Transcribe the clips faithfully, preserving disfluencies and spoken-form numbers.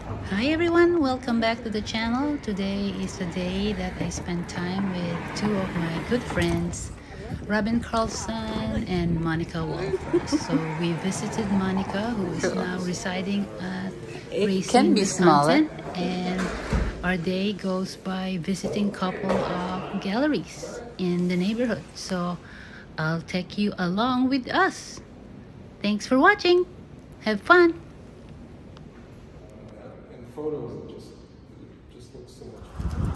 Hi everyone, welcome back to the channel. Today is the day that I spent time with two of my good friends, Robin Carlson and Monika Wulfers. So we visited Monika, who is now residing at It Racine, can be smaller. Wisconsin, and our day goes by visiting couple of galleries in the neighborhood. So I'll take you along with us. Thanks for watching. Have fun. In photos, it just it just looks so much.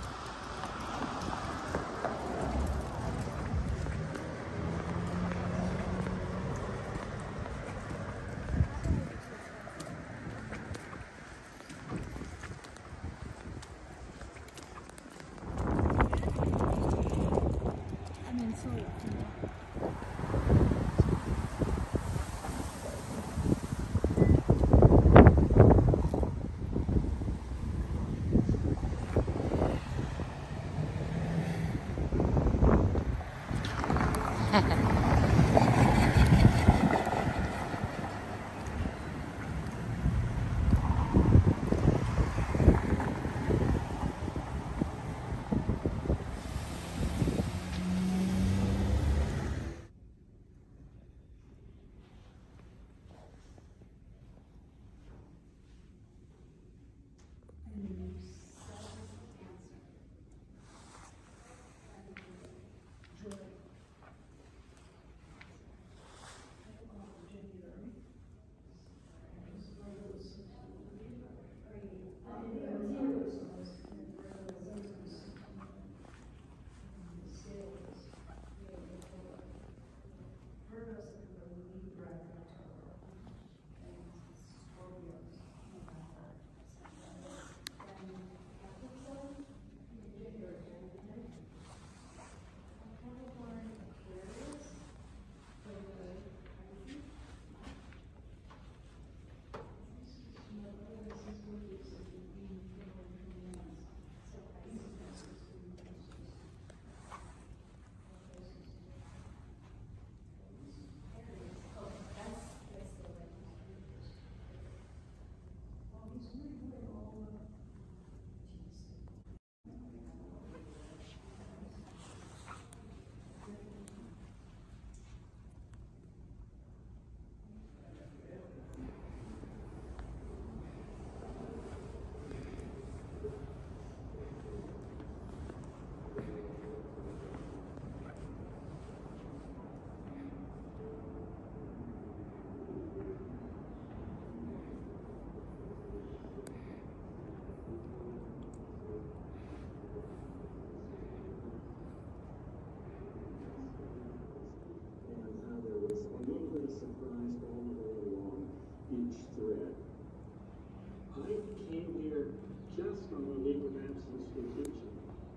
Just on a leave of absence vacation,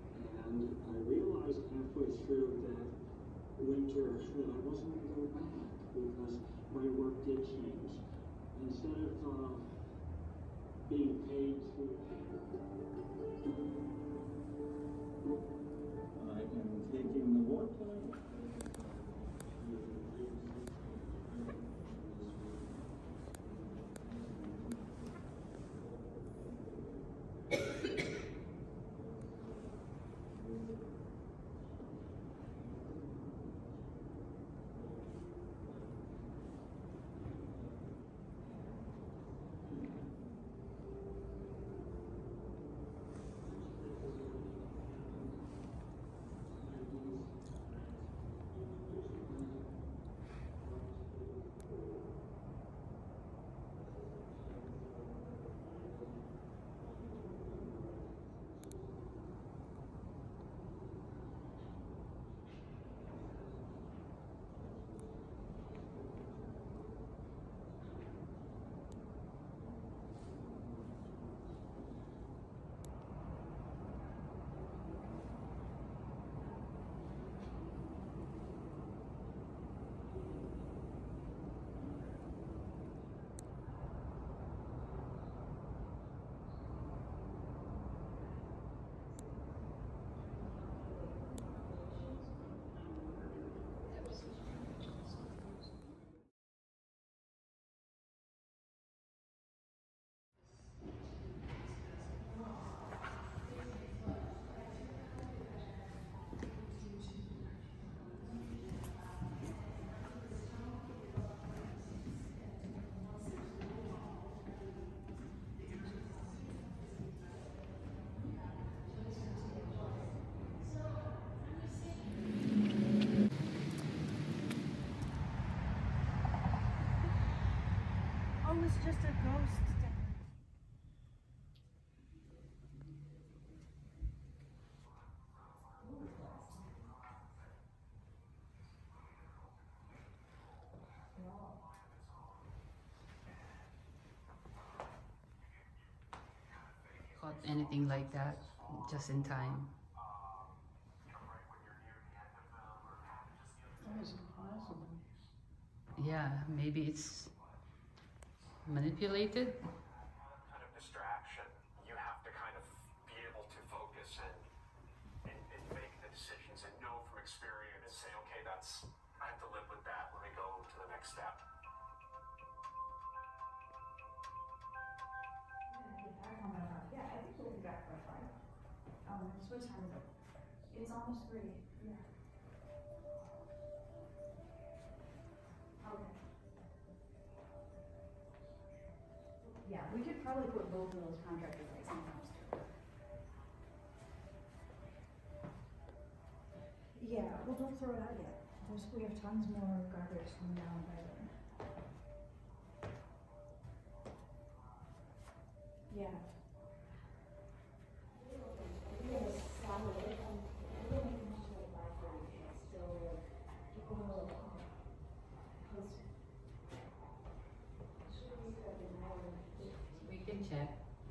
and I realized halfway through that winter that I wasn't going to go back because my work did change. Instead of uh, being paid to, I am taking the water. just a ghost decoration. Caught anything like that just in time. That is impossible. Yeah, maybe it's manipulated. Kind of distraction. You have to kind of be able to focus and, and, and make the decisions and know from experience and say, okay, that's, I have to live with that. Let me go to the next step. Yeah, I think we'll be back by five. Um, so what time is it? It's almost three. Yeah. Okay. Yeah, we could probably put both of those contractors at some times too. Yeah, well, don't throw it out yet. There's, we have tons more garbage coming down by then. Yeah. We can check.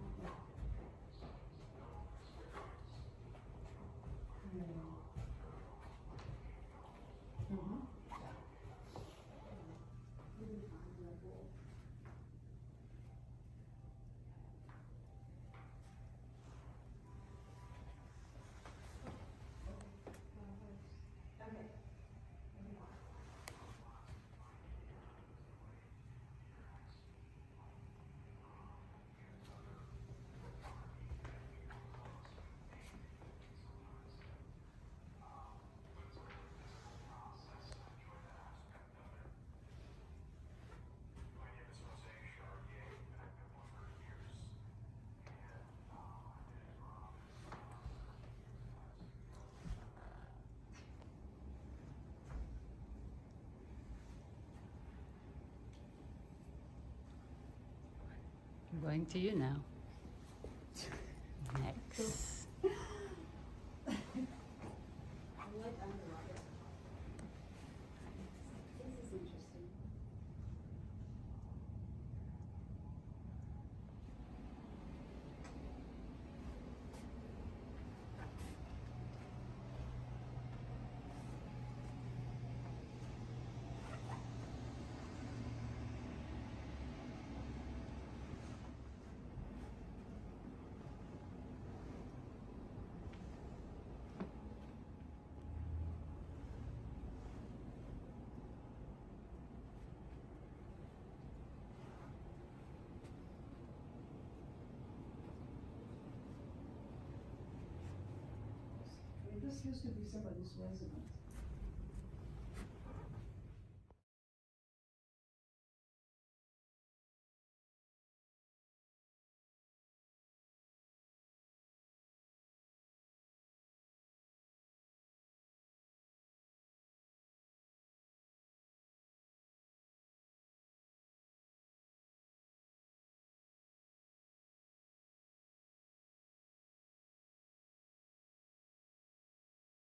Mm-hmm. Okay. My name is Jose Charrier, and I've been one for years. And I'm going to you now. Next. I like underwater. This is interesting. I mean, this used to be somebody's residence.